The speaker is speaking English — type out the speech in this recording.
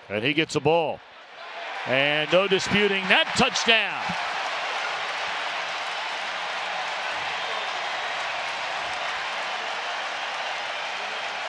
And he gets a ball. And no disputing that touchdown.